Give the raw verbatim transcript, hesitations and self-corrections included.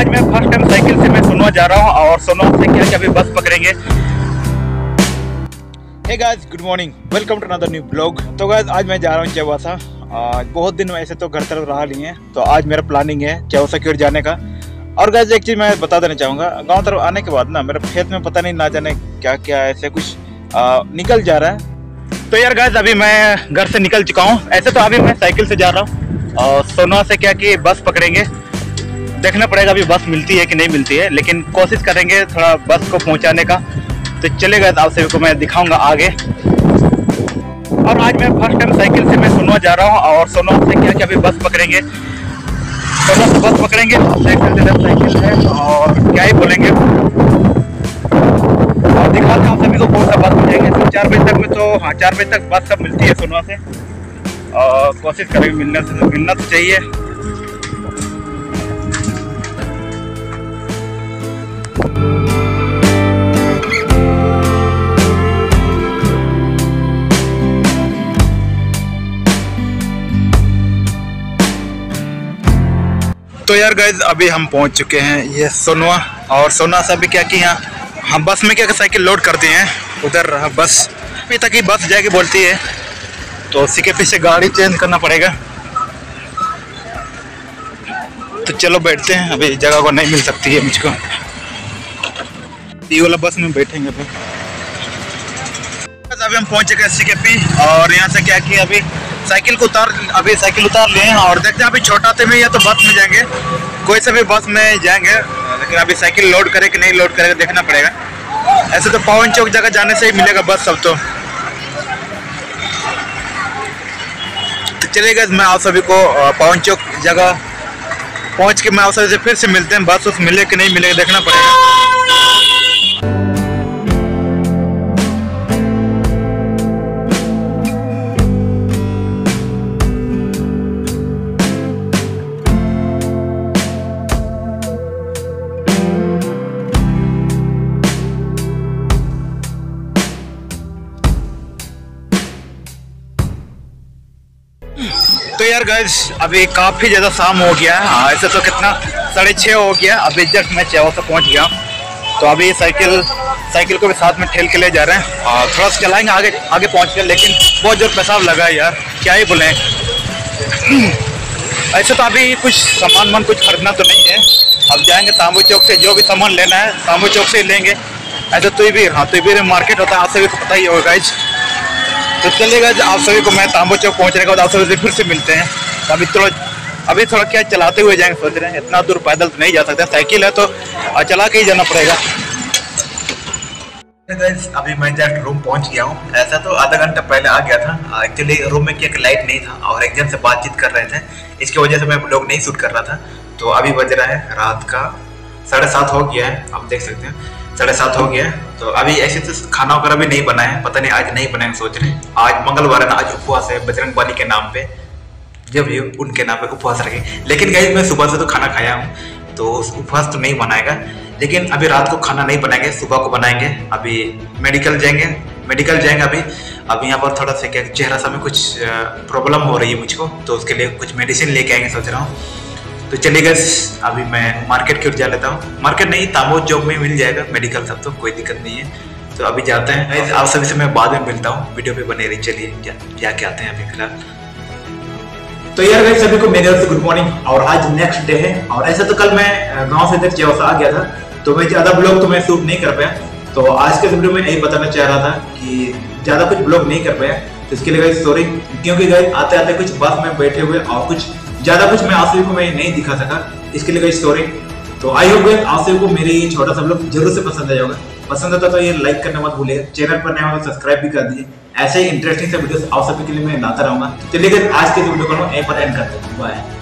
मैं first time cycle से मैं सोनवा जा रहा हूँ और सोनवा से क्या क्या अभी बस पकड़ेंगे। Hey guys, good morning, welcome to another new blog. तो गाइस आज मैं जा रहा हूँ चौवासा। आज बहुत दिन ऐसे तो घर तरफ रहा नहीं है, तो आज मेरा प्लानिंग है चौवासा की ओर जाने का। और गाइस एक चीज़ मैं बता देना चाहूँगा, गांव तरफ आने के बाद ना मेरे खेत में पता नहीं ना जाने क्या क्या ऐसे कुछ आ, निकल जा रहा है। तो यार गाइस अभी मैं घर से निकल चुका हूँ। ऐसे तो अभी मैं साइकिल से जा रहा हूँ और सोनवा से क्या कि बस पकड़ेंगे। देखना पड़ेगा अभी बस मिलती है कि नहीं मिलती है, लेकिन कोशिश करेंगे थोड़ा बस को पहुंचाने का। तो चलेगा, आप सभी को मैं दिखाऊंगा आगे। और आज मैं फर्स्ट टाइम साइकिल से मैं सोनवा जा रहा हूं और सोनवा से क्या क्या अभी बस पकड़ेंगे। सोनवा से बस पकड़ेंगे, साइकिल से साइकिल है और क्या ही बोलेंगे। और दिखाते हैं आप सभी को कौन सा बस मिलेंगे। तो चार बजे तक में तो हाँ चार बजे तक बस सब मिलती है सोनवा से, और कोशिश करेंगे मिलने से मिलना तो चाहिए। तो यार गाइज अभी हम पहुंच चुके हैं ये सोनवा। और सोनवा से अभी क्या कि यहाँ हम बस में क्या साइकिल लोड कर दिए हैं उधर। बस अभी तक ही बस जाके बोलती है, तो उसी के पीछे गाड़ी चेंज करना पड़ेगा। तो चलो बैठते हैं, अभी जगह को नहीं मिल सकती है मुझको। ये वाला बस में बैठेंगे अभी। अभी हम पहुंच चुके हैं सी के पी और यहाँ से क्या कि अभी साइकिल को उतार अभी साइकिल उतार लिए हैं और देखते हैं अभी छोटाते में या तो बस में जाएंगे, कोई से भी बस में जाएंगे। लेकिन अभी साइकिल लोड करे कि नहीं लोड करेगा देखना पड़ेगा। ऐसे तो पवन चौक जगह जाने से ही मिलेगा बस सब। तो, तो चलेगा, मैं आप सभी को पवन चौक जगह पहुंच के मैं आप सभी से फिर से मिलते हैं। बस उस मिले कि नहीं मिलेगा देखना पड़ेगा। तो यार गाइस अभी काफ़ी ज़्यादा शाम हो गया है। ऐसे तो कितना साढ़े छः हो गया। अभी जस्ट मैं चौवासा पहुंच गया। तो अभी साइकिल साइकिल को भी साथ में ठेल के ले जा रहे हैं और थोड़ा सा चलाएंगे आगे आगे पहुंच कर। लेकिन बहुत जोर पेशाब लगा है यार, क्या ही बोलें। ऐसे तो अभी कुछ सामान मन कुछ खरीदना तो नहीं है। अब जाएंगे तांबू चौक से, जो भी सामान लेना है तांबू चौक से लेंगे। ऐसे तो भी हाँ तो भी मार्केट होता है, आप सभी को पता ही होगा गाइस। तो चलेगा, आप सभी को मैं तांबू चौक पहुंचने के बाद आप सभी से फिर से मिलते हैं। तो अभी थोड़ा अभी थोड़ा क्या चलाते हुए जाएंगे सोच रहे हैं। इतना दूर पैदल तो नहीं जा सकते, साइकिल है तो चला के ही जाना पड़ेगा। अभी मैं जस्ट रूम पहुंच गया हूं। ऐसा तो आधा घंटा पहले आ गया था। एक्चुअली रूम में क्या लाइट नहीं था और एक जन से बातचीत कर रहे थे, इसकी वजह से मैं ब्लॉग नहीं शूट कर रहा था। तो अभी बज रहा है रात का साढ़े सात हो गया है, आप देख सकते हैं साढ़े सात हो गया है। तो अभी ऐसे तो खाना वगैरह भी नहीं बना है, पता नहीं आज नहीं बनाएंगे सोच रहे हैं। आज मंगलवार है ना, आज उपवास है बजरंग बली के नाम पे, जब ये उनके नाम पे उपवास रखें। लेकिन गाइस मैं सुबह से तो खाना खाया हूँ, तो उपवास तो नहीं बनाएगा। लेकिन अभी रात को खाना नहीं बनाएंगे, सुबह को बनाएंगे। अभी मेडिकल जाएंगे मेडिकल जाएंगे अभी अभी यहाँ पर थोड़ा सा क्या चेहरा सा में कुछ प्रॉब्लम हो रही है मुझको, तो उसके लिए कुछ मेडिसिन लेके आएंगे सोच रहा हूँ। तो चलिए गाइस अभी मैं मार्केट की ओर जा लेता हूँ। मार्केट नहीं, तांबू चौक में मिल जाएगा मेडिकल सब, तो कोई दिक्कत नहीं है। तो अभी जाते हैं गाइस, आप सभी से मैं बाद में मिलता हूँ। वीडियो पे बने रही, चलिए जा, जाके आते हैं अभी फिलहाल। तो यार गाइस सभी को मेरे तरफ से गुड मॉर्निंग। और आज नेक्स्ट डे है और ऐसा तो कल मैं गाँव से इधर चौवासा आ गया था, तो मैं ज़्यादा ब्लॉग तो मैं शूट नहीं कर पाया। तो आज के वीडियो में यही बताना चाह रहा था कि ज़्यादा कुछ ब्लॉग नहीं कर पाया, तो इसके लिए गाइस सॉरी। क्योंकि गाइस आते आते कुछ बस में बैठे हुए और कुछ ज़्यादा कुछ मैं आप सभी को मैं नहीं दिखा सका, इसके लिए गाइस सॉरी। तो आई होप गाइस आप सभी को मेरी छोटा सा ब्लॉग जरूर से पसंद आ जाएगा। पसंद आता तो ये लाइक करना मत भूलिएगा, चैनल पर नया हो तो सब्सक्राइब भी कर दीजिए। ऐसे ही इंटरेस्टिंग से वीडियोस आप सभी के लिए मैं लाता रहूंगा। चलिए गाइस आज के वीडियो को यहीं पर एंड करते हैं। बाय।